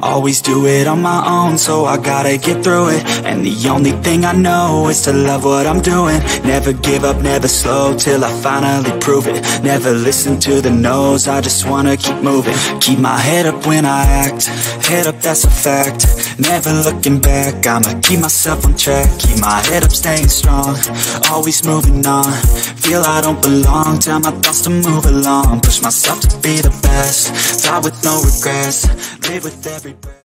always do it on my own, so I gotta get through it. And the only thing I know is to love what I'm doing. Never give up, never slow, till I finally prove it. Never listen to the no's, I just wanna keep moving. Keep my head up when I act, head up, that's a fact. Never looking back, I'ma keep myself on track. Keep my head up, staying strong, always moving on. Feel I don't belong, tell my thoughts to move along. Push myself to be the best, die with no regrets, live with every breath.